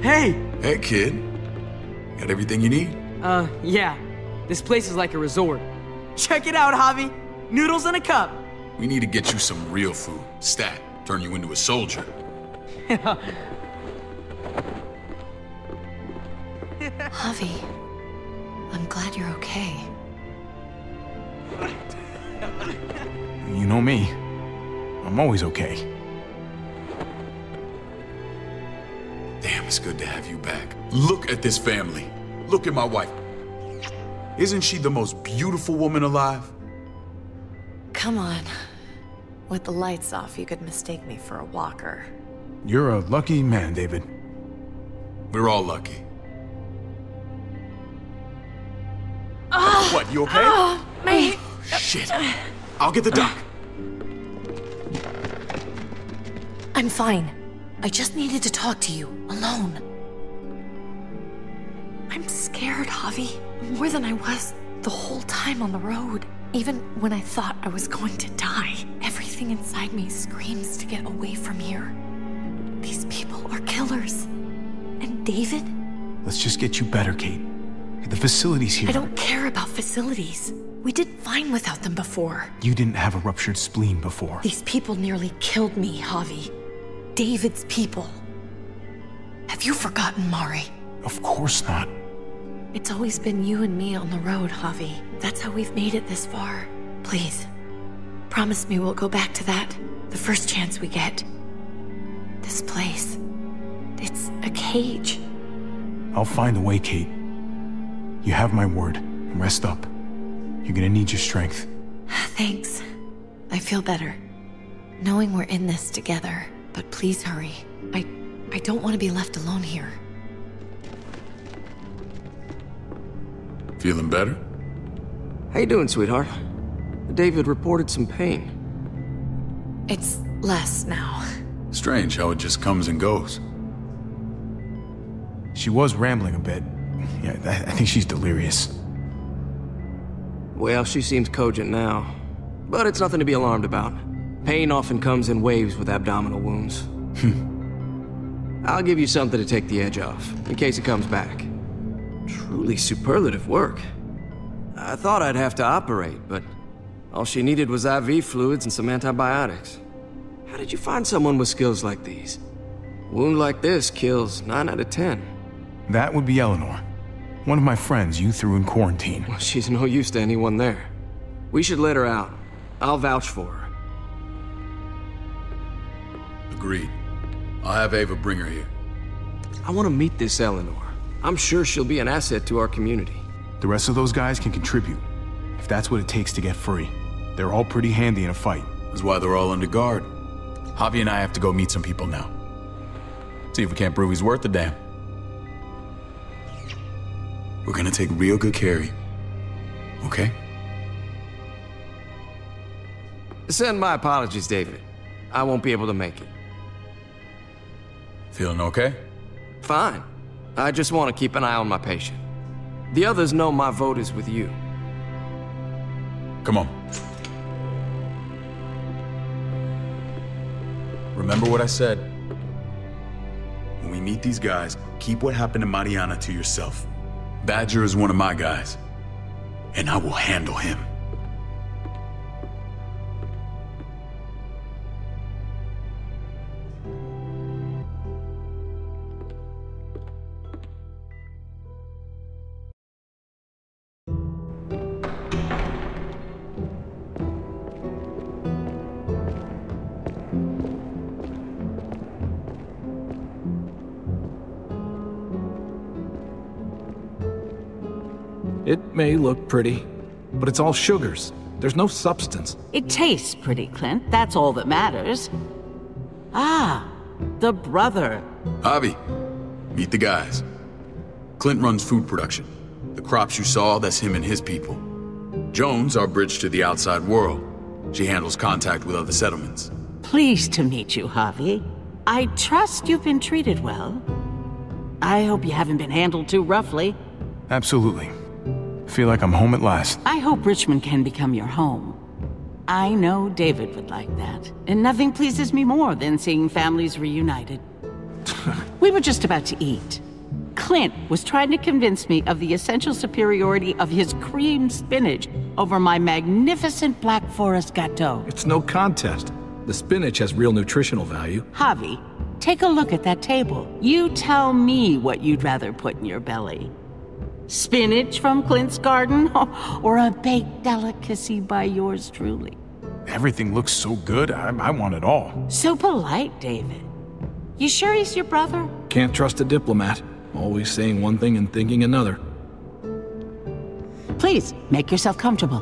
Hey! Hey, kid. Got everything you need? Yeah. This place is like a resort. Check it out, Javi. Noodles in a cup. We need to get you some real food. Stat. Turn you into a soldier. Javi, I'm glad you're okay. You know me. I'm always okay. Damn, it's good to have you back. Look at this family. Look at my wife. Isn't she the most beautiful woman alive? Come on. With the lights off, you could mistake me for a walker. You're a lucky man, David. We're all lucky. What, you okay? Me. Shit. I'll get the doc. I'm fine. I just needed to talk to you, alone. I'm scared, Javi. More than I was the whole time on the road. Even when I thought I was going to die, everything inside me screams to get away from here. These people are killers. And David? Let's just get you better, Kate. The facility's here. I don't care about facilities. We did fine without them before. You didn't have a ruptured spleen before. These people nearly killed me, Javi. David's people. Have you forgotten, Mari? Of course not. It's always been you and me on the road, Javi. That's how we've made it this far. Please, promise me we'll go back to that the first chance we get. This place, it's a cage. I'll find a way, Kate. You have my word. Rest up. You're gonna need your strength. Thanks. I feel better. Knowing we're in this together. But please hurry. I don't want to be left alone here. Feeling better? How you doing, sweetheart? David reported some pain. It's less now. Strange how it just comes and goes. She was rambling a bit. Yeah, I think she's delirious. Well, she seems cogent now. But it's nothing to be alarmed about. Pain often comes in waves with abdominal wounds. I'll give you something to take the edge off, in case it comes back. Truly superlative work. I thought I'd have to operate, but all she needed was IV fluids and some antibiotics. How did you find someone with skills like these? A wound like this kills 9 out of 10. That would be Eleanor. One of my friends you threw in quarantine. Well, she's no use to anyone there. We should let her out. I'll vouch for her. Agreed. I'll have Ava bring her here. I want to meet this Eleanor. I'm sure she'll be an asset to our community. The rest of those guys can contribute, if that's what it takes to get free. They're all pretty handy in a fight. That's why they're all under guard. Javi and I have to go meet some people now. See if we can't prove he's worth the damn. We're gonna take real good care of you. Okay? Send my apologies, David. I won't be able to make it. Feeling okay? Fine. I just want to keep an eye on my patient. The others know my vote is with you. Come on. Remember what I said. When we meet these guys, keep what happened to Mariana to yourself. Badger is one of my guys, and I will handle him. It may look pretty, but it's all sugars. There's no substance. It tastes pretty, Clint. That's all that matters. Ah, the brother. Javi, meet the guys. Clint runs food production. The crops you saw, that's him and his people. Jones, our bridge to the outside world. She handles contact with other settlements. Pleased to meet you, Javi. I trust you've been treated well. I hope you haven't been handled too roughly. Absolutely. Feel like I'm home at last. I hope Richmond can become your home. I know David would like that, and nothing pleases me more than seeing families reunited. We were just about to eat. Clint was trying to convince me of the essential superiority of his cream spinach over my magnificent Black Forest gâteau. It's no contest. The spinach has real nutritional value. Javi, take a look at that table. You tell me what you'd rather put in your belly. Spinach from Clint's garden, or a baked delicacy by yours truly? Everything looks so good, I want it all. So polite, David. You sure he's your brother? Can't trust a diplomat. Always saying one thing and thinking another. Please, make yourself comfortable.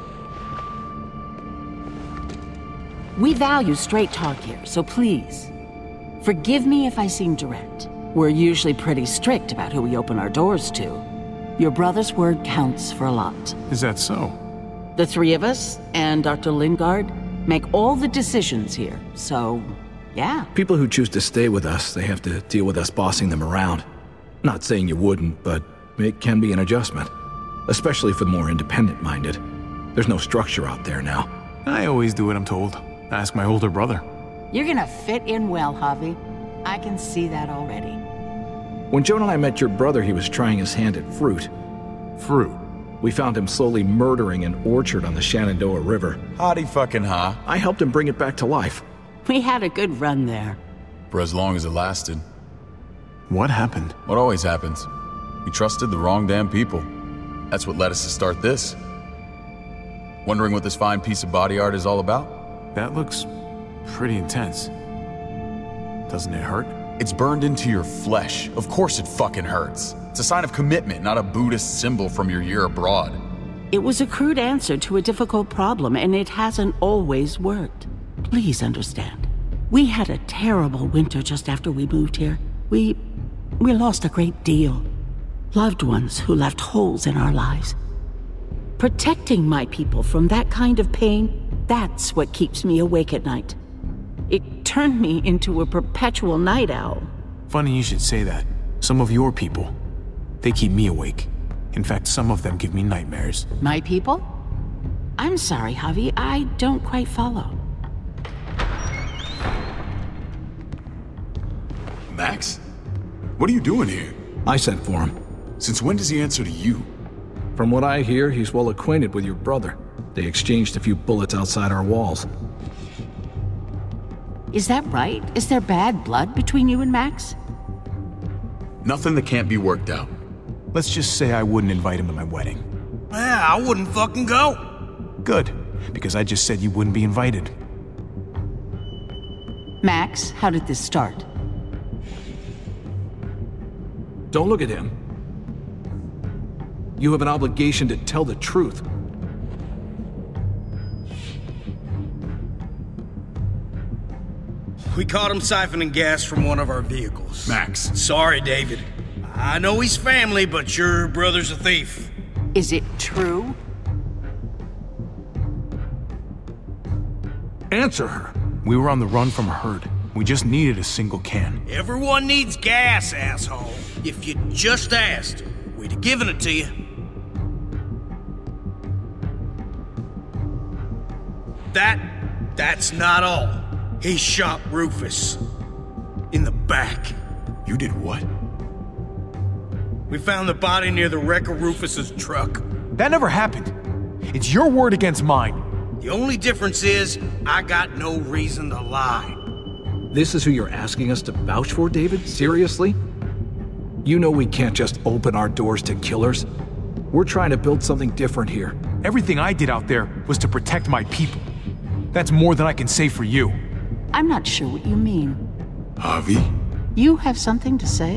We value straight talk here, so please, forgive me if I seem direct. We're usually pretty strict about who we open our doors to. Your brother's word counts for a lot. Is that so? The three of us and Dr. Lingard make all the decisions here, so, yeah. People who choose to stay with us, they have to deal with us bossing them around. Not saying you wouldn't, but it can be an adjustment. Especially for the more independent-minded. There's no structure out there now. I always do what I'm told. Ask my older brother. You're gonna fit in well, Javi. I can see that already. When Joan and I met your brother, he was trying his hand at fruit. Fruit? We found him slowly murdering an orchard on the Shenandoah River. Howdy fucking ha. I helped him bring it back to life. We had a good run there. For as long as it lasted. What happened? What always happens. We trusted the wrong damn people. That's what led us to start this. Wondering what this fine piece of body art is all about? That looks pretty intense. Doesn't it hurt? It's burned into your flesh. Of course it fucking hurts. It's a sign of commitment, not a Buddhist symbol from your year abroad. It was a crude answer to a difficult problem, and it hasn't always worked. Please understand. We had a terrible winter just after we moved here. We lost a great deal. Loved ones who left holes in our lives. Protecting my people from that kind of pain, that's what keeps me awake at night. It turned me into a perpetual night owl. Funny you should say that. Some of your people, they keep me awake. In fact, some of them give me nightmares. My people? I'm sorry, Javi, I don't quite follow. Max? What are you doing here? I sent for him. Since when does he answer to you? From what I hear, he's well acquainted with your brother. They exchanged a few bullets outside our walls. Is that right? Is there bad blood between you and Max? Nothing that can't be worked out. Let's just say I wouldn't invite him to my wedding. Yeah, I wouldn't fucking go. Good, because I just said you wouldn't be invited. Max, how did this start? Don't look at him. You have an obligation to tell the truth. We caught him siphoning gas from one of our vehicles. Max. Sorry, David. I know he's family, but your brother's a thief. Is it true? Answer her. We were on the run from a herd. We just needed a single can. Everyone needs gas, asshole. If you just asked, we'd have given it to you. That's not all. He shot Rufus. In the back. You did what? We found the body near the wreck of Rufus's truck. That never happened. It's your word against mine. The only difference is, I got no reason to lie. This is who you're asking us to vouch for, David? Seriously? You know we can't just open our doors to killers. We're trying to build something different here. Everything I did out there was to protect my people. That's more than I can say for you. I'm not sure what you mean. Javi? You have something to say?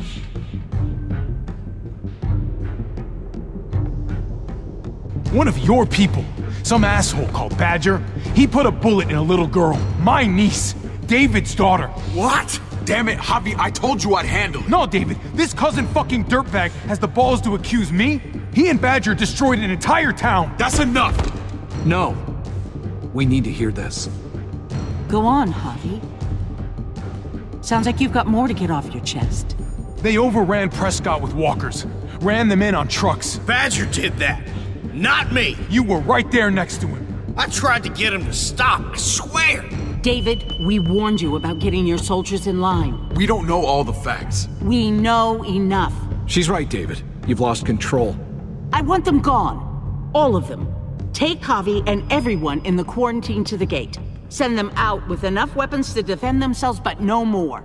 One of your people, some asshole called Badger, he put a bullet in a little girl, my niece, David's daughter. What? Damn it, Javi, I told you I'd handle it. No, David, this cousin fucking dirtbag has the balls to accuse me? He and Badger destroyed an entire town. That's enough! No. We need to hear this. Go on, Javi. Sounds like you've got more to get off your chest. They overran Prescott with walkers, ran them in on trucks. Badger did that, not me. You were right there next to him. I tried to get him to stop, I swear. David, we warned you about getting your soldiers in line. We don't know all the facts. We know enough. She's right, David. You've lost control. I want them gone. All of them. Take Javi and everyone in the quarantine to the gate. Send them out with enough weapons to defend themselves, but no more.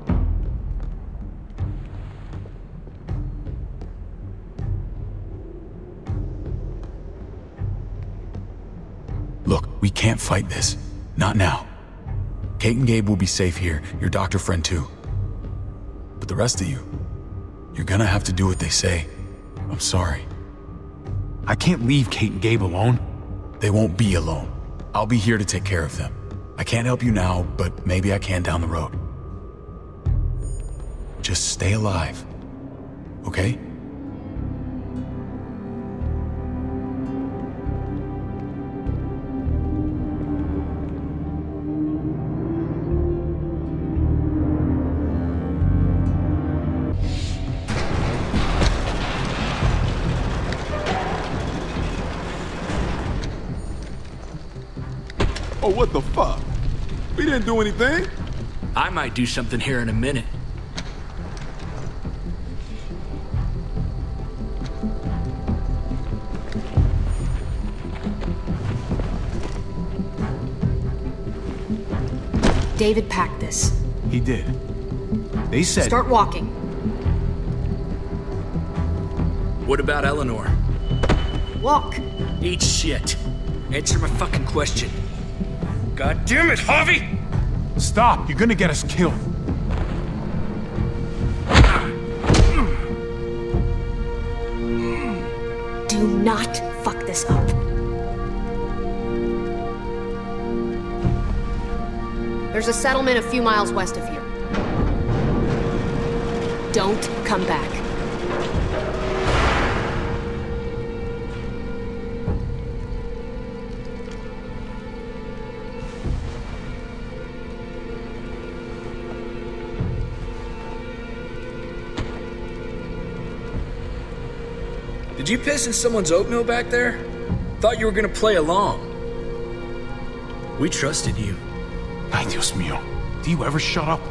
Look, we can't fight this. Not now. Kate and Gabe will be safe here, your doctor friend too. But the rest of you, you're gonna have to do what they say. I'm sorry. I can't leave Kate and Gabe alone. They won't be alone. I'll be here to take care of them. I can't help you now, but maybe I can down the road. Just stay alive, okay? Oh, what the fuck? We didn't do anything. I might do something here in a minute. David packed this. He did. They said... Start walking. What about Eleanor? Walk. Eat shit. Answer my fucking question. God damn it, Javi! Stop! You're gonna get us killed. Do not fuck this up. There's a settlement a few miles west of here. Don't come back. Did you piss in someone's oatmeal back there? Thought you were gonna play along. We trusted you. Ay, Dios mío. Do you ever shut up?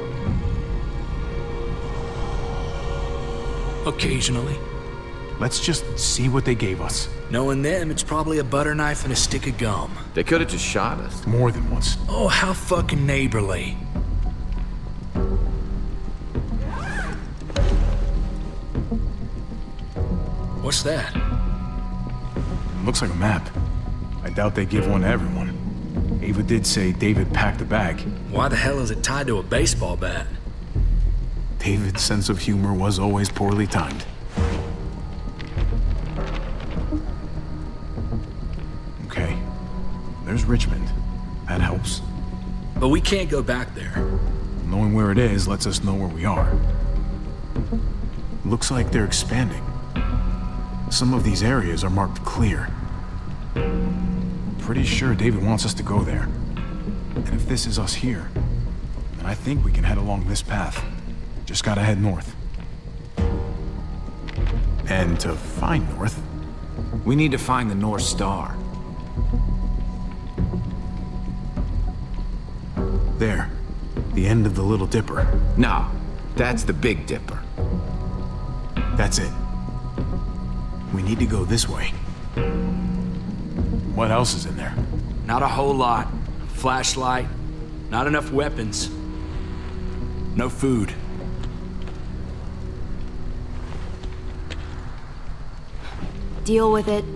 Occasionally. Let's just see what they gave us. Knowing them, it's probably a butter knife and a stick of gum. They could have just shot us. More than once. Oh, how fucking neighborly. What's that? Looks like a map. I doubt they give one to everyone. Ava did say David packed a bag. Why the hell is it tied to a baseball bat? David's sense of humor was always poorly timed. Okay. There's Richmond. That helps. But we can't go back there. Knowing where it is lets us know where we are. Looks like they're expanding. Some of these areas are marked clear. Pretty sure David wants us to go there. And if this is us here, then I think we can head along this path. Just gotta head north. And to find north... We need to find the North Star. There. The end of the Little Dipper. No, that's the Big Dipper. That's it. We need to go this way. What else is in there? Not a whole lot. Flashlight. Not enough weapons. No food. Deal with it.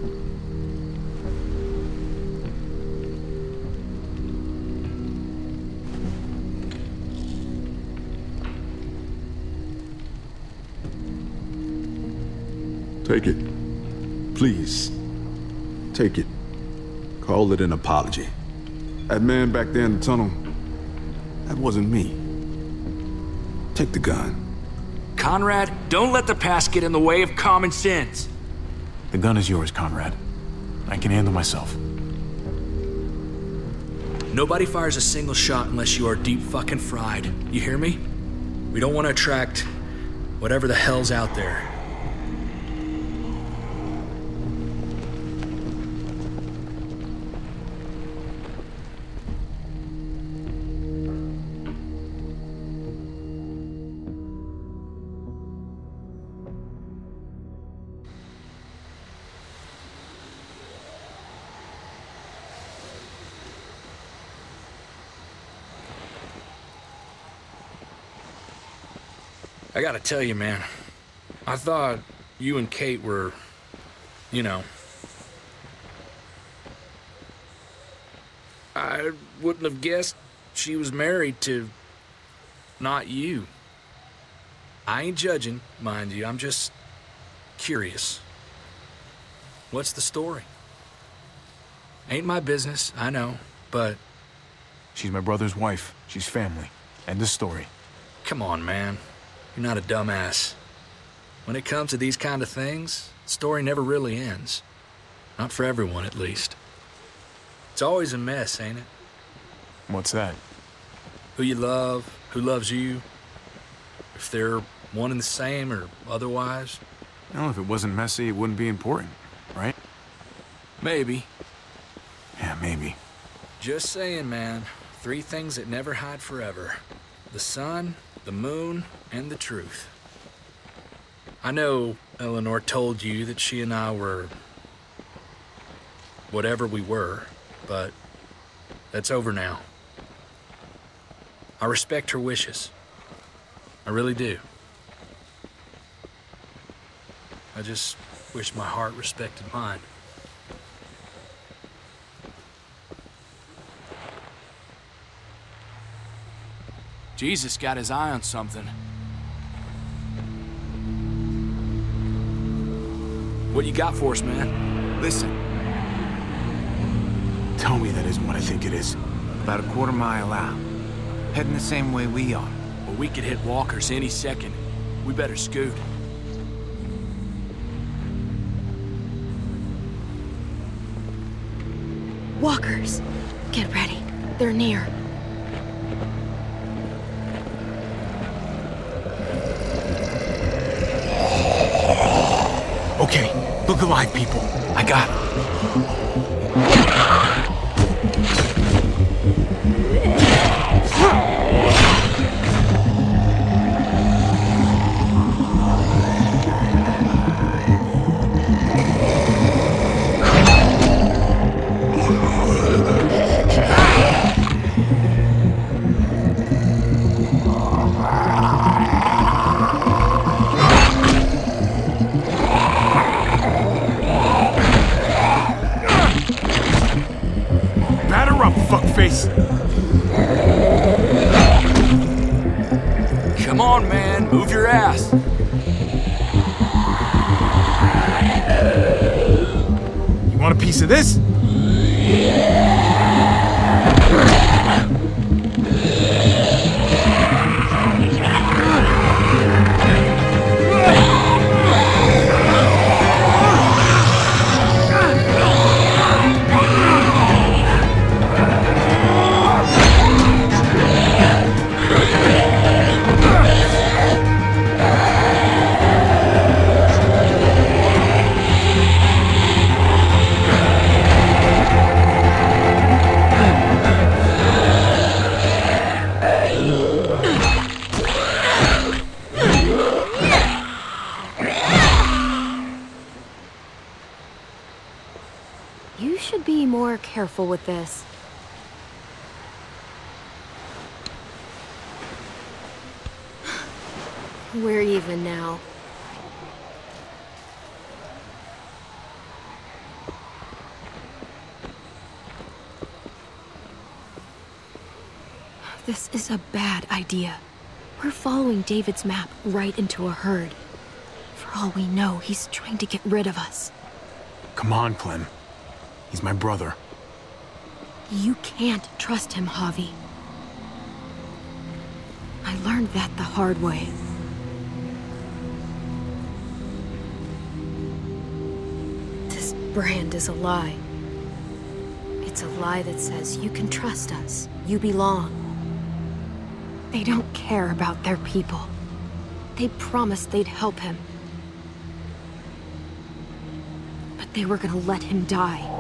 Take it. Please. Take it. Call it an apology. That man back there in the tunnel, that wasn't me. Take the gun. Conrad, don't let the past get in the way of common sense. The gun is yours, Conrad. I can handle myself. Nobody fires a single shot unless you are deep fucking fried. You hear me? We don't want to attract whatever the hell's out there. I gotta tell you, man. I thought you and Kate were, you know... I wouldn't have guessed she was married to... not you. I ain't judging, mind you. I'm just curious. What's the story? Ain't my business, I know, but... She's my brother's wife. She's family. End of story. Come on, man. You're not a dumbass. When it comes to these kind of things, the story never really ends. Not for everyone, at least. It's always a mess, ain't it? What's that? Who you love, who loves you, if they're one and the same or otherwise. Well, if it wasn't messy, it wouldn't be important, right? Maybe. Yeah, maybe. Just saying, man. 3 things that never hide forever. The sun, the moon, and the truth. I know Eleanor told you that she and I were... whatever we were, but that's over now. I respect her wishes. I really do. I just wish my heart respected mine. Jesus got his eye on something. What you got for us, man? Listen. Tell me that isn't what I think it is. About a quarter mile out. Heading the same way we are. Well, we could hit walkers any second. We better scoot. Walkers! Get ready. They're near. Okay, look alive, people. I got it. Come on, man. Move your ass. You want a piece of this? You should be more careful with this. We're even now. This is a bad idea. We're following David's map right into a herd. For all we know, he's trying to get rid of us. Come on, Clem. He's my brother. You can't trust him, Javi. I learned that the hard way. This brand is a lie. It's a lie that says you can trust us, you belong. They don't care about their people. They promised they'd help him. But they were gonna let him die.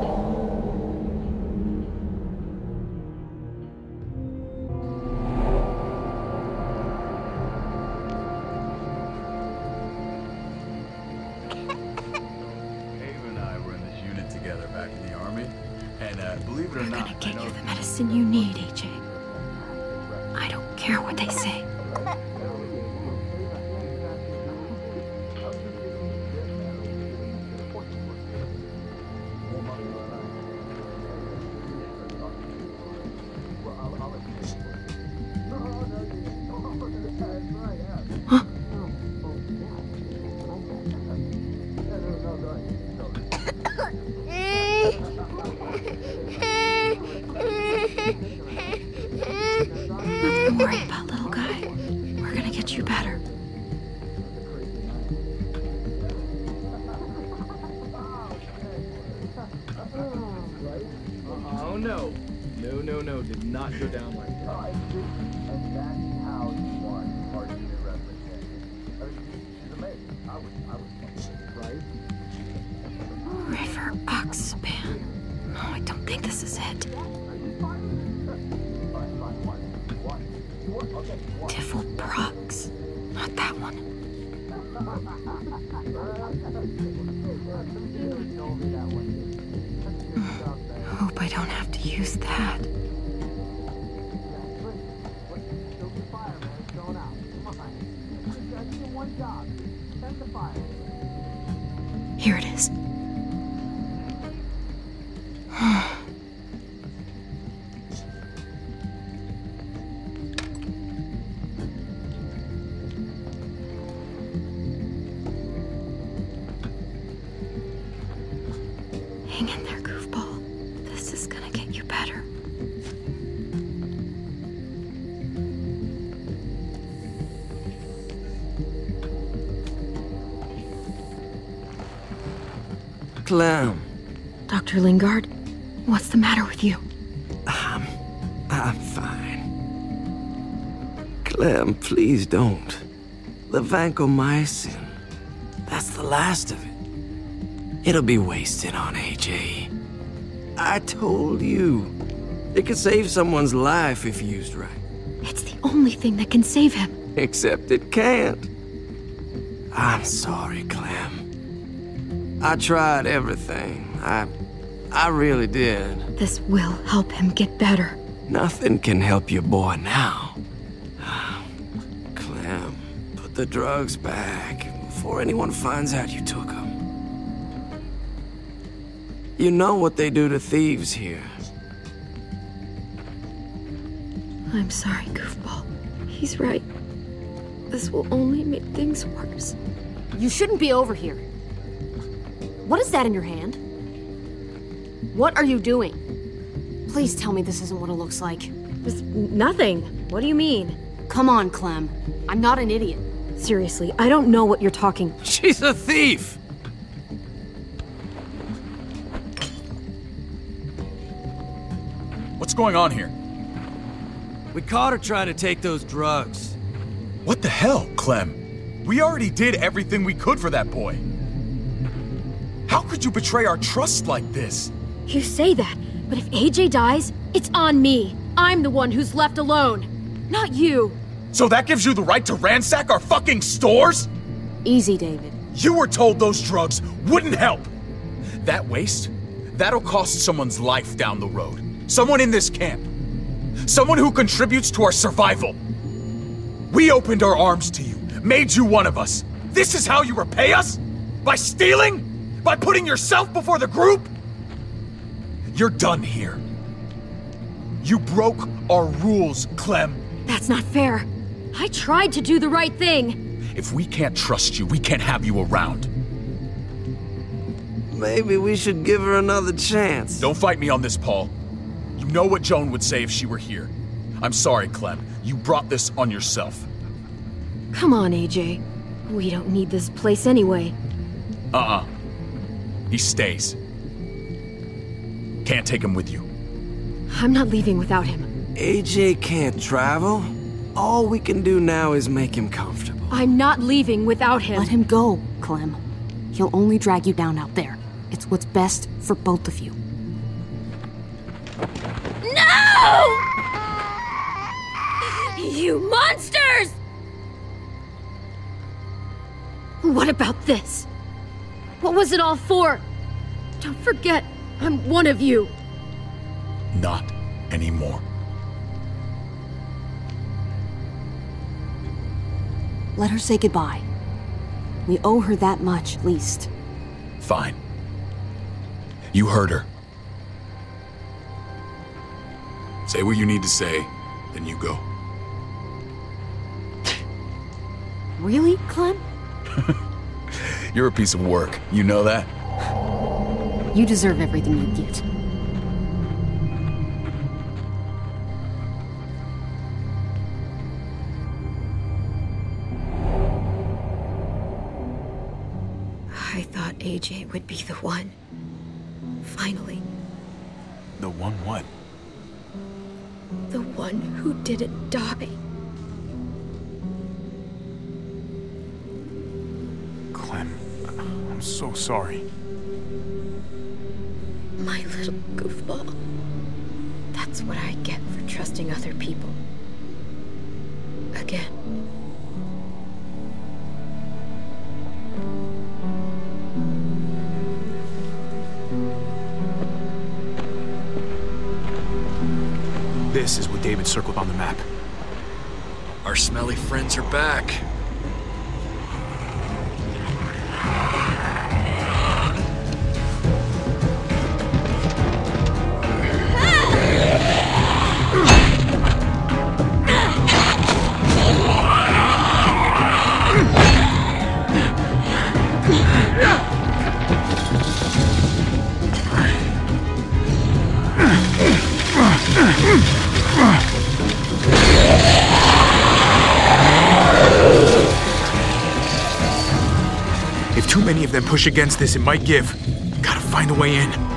Believe it or not, I'm gonna get you the medicine you need, AJ. I don't care what they say. worry about little guy. We're gonna get you better. Oh no. No, did not go down like that. And that's how you won our unit wrestling championship. She's amazing. I was right? River Oxpan. No, I don't think this is it. Tiffle Prox. Not that one. Hope I don't have to use that. Here it is. Hang in there, goofball. This is gonna get you better. Clem. Dr. Lingard, what's the matter with you? I'm fine. Clem, please don't. The vancomycin. That's the last of it. It'll be wasted on AJ. I told you. It could save someone's life if used right. It's the only thing that can save him. Except it can't. I'm sorry, Clem. I tried everything. I really did. This will help him get better. Nothing can help your boy now. Clem, put the drugs back before anyone finds out you took them. You know what they do to thieves here. I'm sorry, goofball. He's right. This will only make things worse. You shouldn't be over here. What is that in your hand? What are you doing? Please tell me this isn't what it looks like. It's nothing. What do you mean? Come on, Clem. I'm not an idiot. Seriously, I don't know what you're talking. She's a thief! What's going on here? We caught her trying to take those drugs. What the hell, Clem? We already did everything we could for that boy. How could you betray our trust like this? You say that, but if AJ dies, it's on me. I'm the one who's left alone, not you. So that gives you the right to ransack our fucking stores? Easy, David. You were told those drugs wouldn't help. That waste, that'll cost someone's life down the road. Someone in this camp. Someone who contributes to our survival. We opened our arms to you, made you one of us. This is how you repay us? By stealing? By putting yourself before the group? You're done here. You broke our rules, Clem. That's not fair. I tried to do the right thing. If we can't trust you, we can't have you around. Maybe we should give her another chance. Don't fight me on this, Paul. You know what Joan would say if she were here. I'm sorry, Clem. You brought this on yourself. Come on, AJ. We don't need this place anyway. He stays. Can't take him with you. I'm not leaving without him. AJ can't travel. All we can do now is make him comfortable. I'm not leaving without him. Let him go, Clem. He'll only drag you down out there. It's what's best for both of you. No! You monsters! What about this? What was it all for? Don't forget, I'm one of you. Not anymore. Let her say goodbye. We owe her that much, at least. Fine. You heard her. Say what you need to say, then you go. Really, Clem? You're a piece of work. You know that? You deserve everything you get. thought AJ would be the one. Finally. The one what? The one who didn't die. Clem, I'm so sorry. My little goofball. That's what I get for trusting other people. Again. This is what David circled on the map. Our smelly friends are back. If too many of them push against this, it might give. Gotta find a way in.